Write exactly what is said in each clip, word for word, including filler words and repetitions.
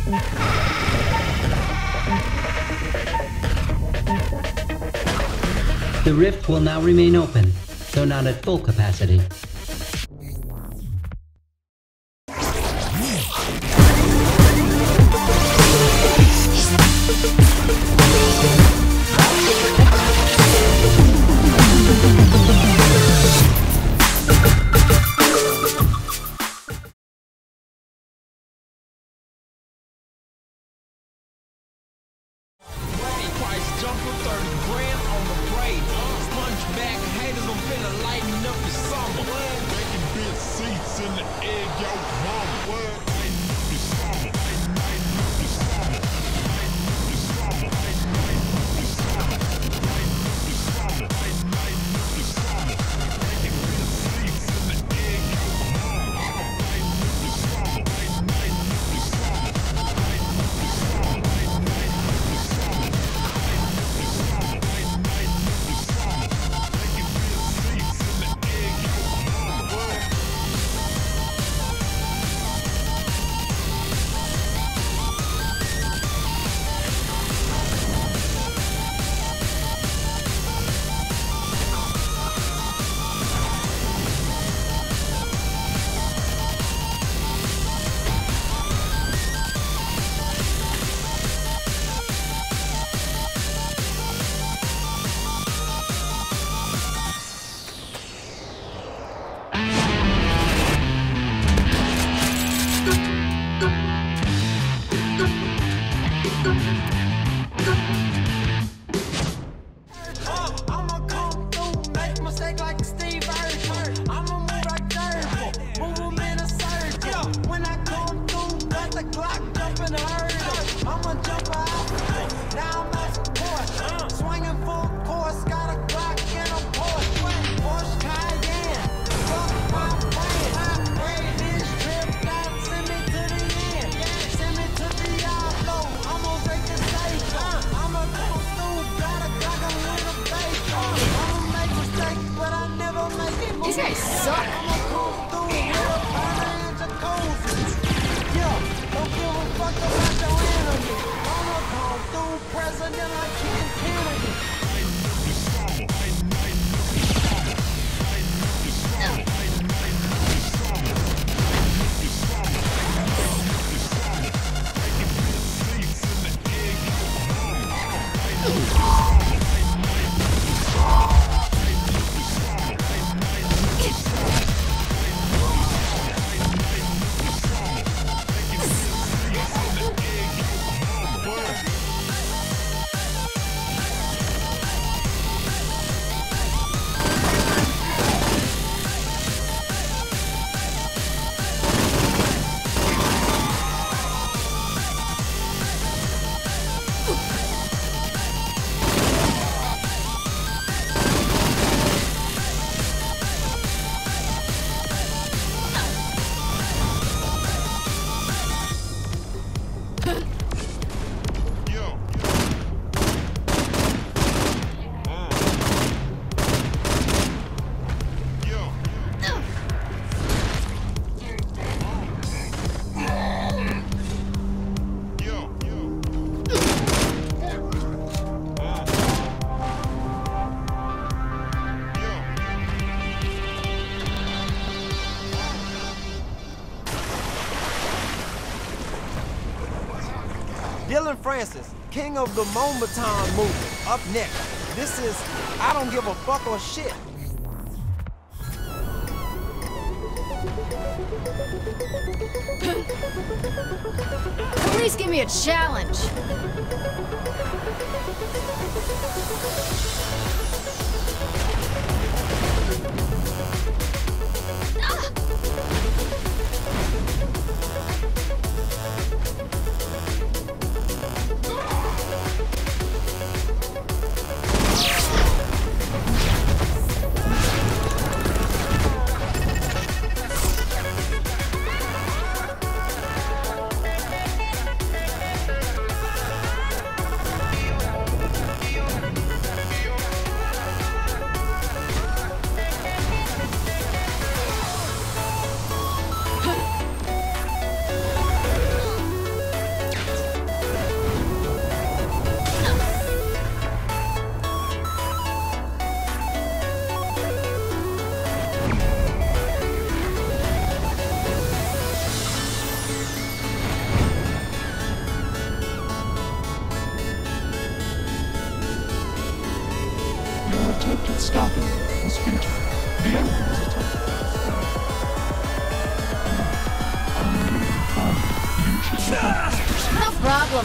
The rift will now remain open, though not at full capacity. These guys suck. Dillon Francis, king of the Momaton movement, up next. This is I Don't Give a Fuck or Shit. At least give me a challenge. stopping this future. The enemy is attacking. No problem.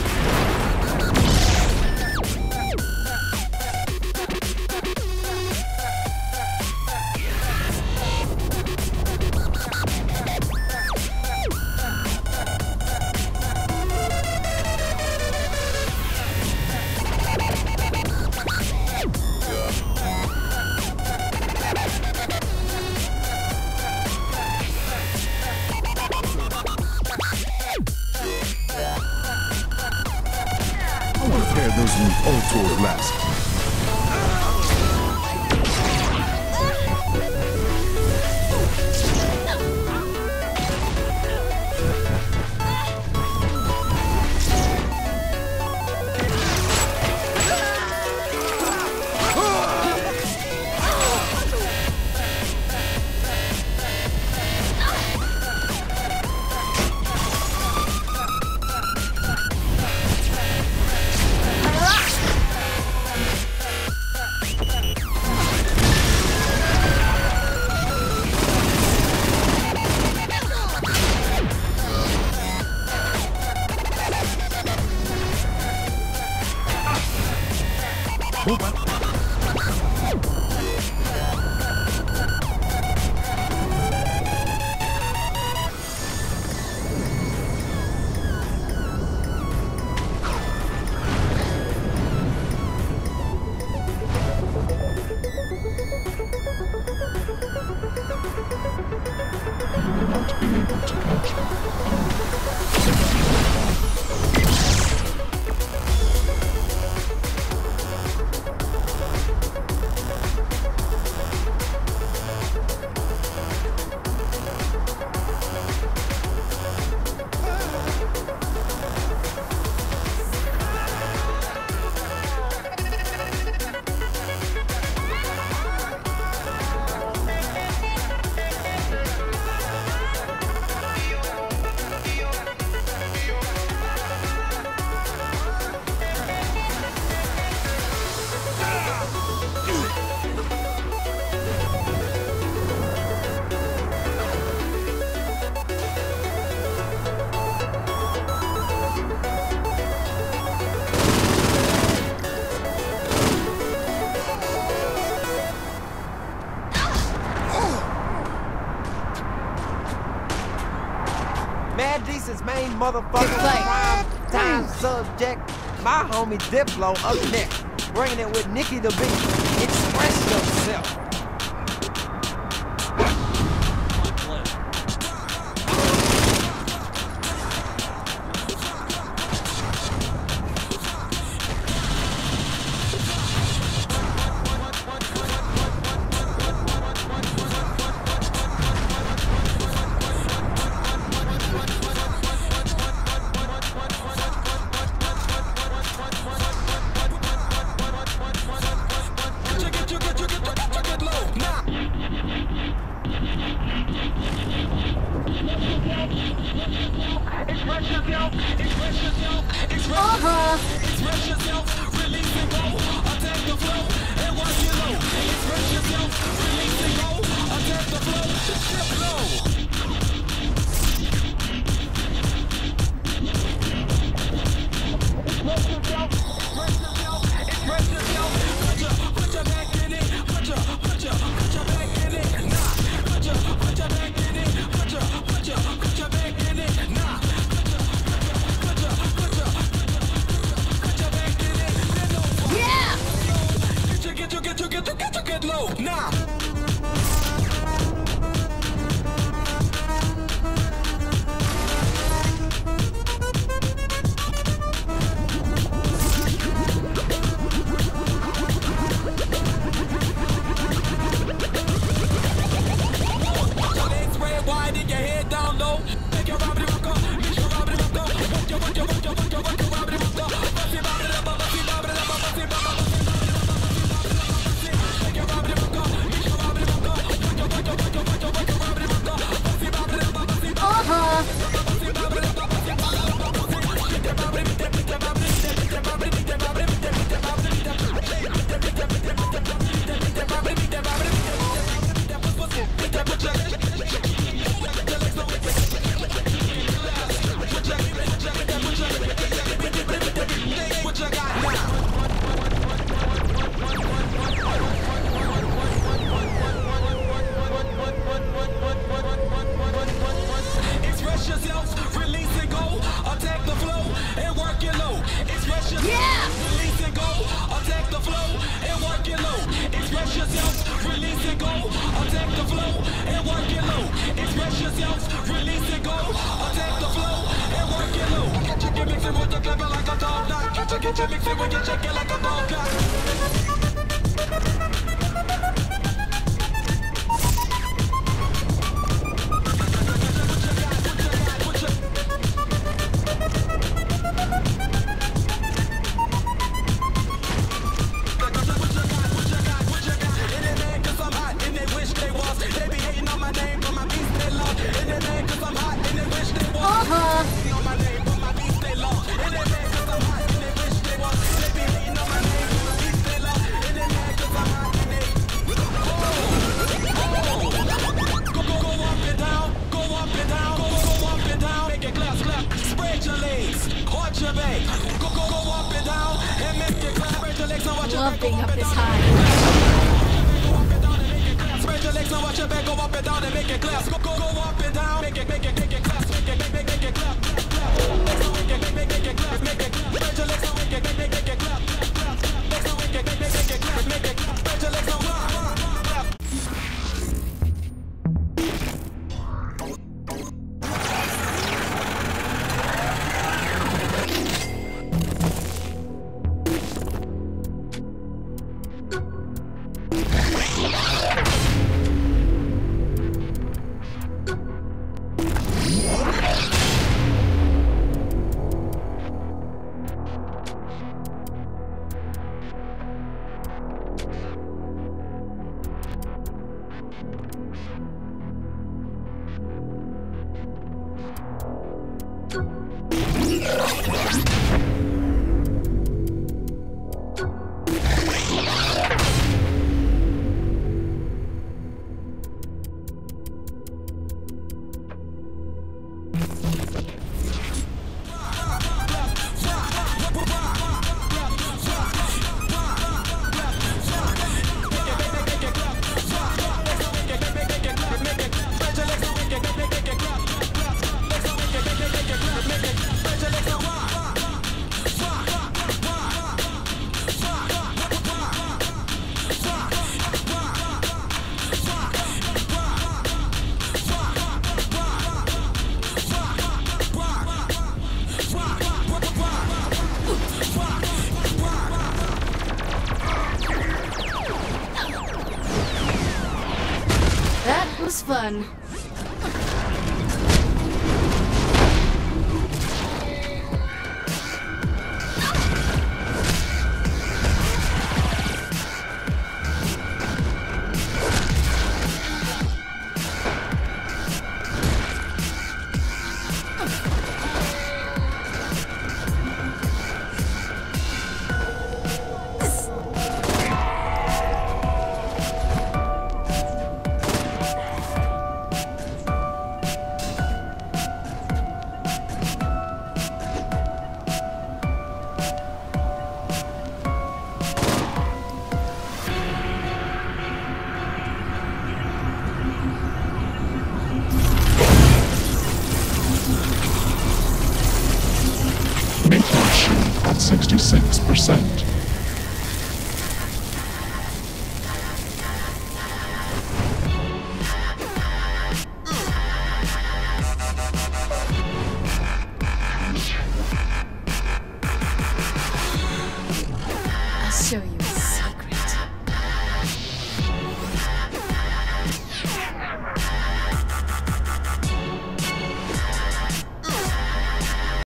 Repair those new Ultor glasses. Mad Decent's main motherfucking prime time subject. My homie Diplo up next, bringing it with Nikki the Beat. Express yourself. Love being up this high. Spread your legs and watch your back go up and down and make it clap. Go go go up and down, make it make it make it clap, make it make it make it clap. Make it make it make it clap, make it. Spread your legs and make it make it make it clap. Legs and make it make it make it clap, make it. Spread your legs and clap. That was fun. Ignition at sixty-six percent.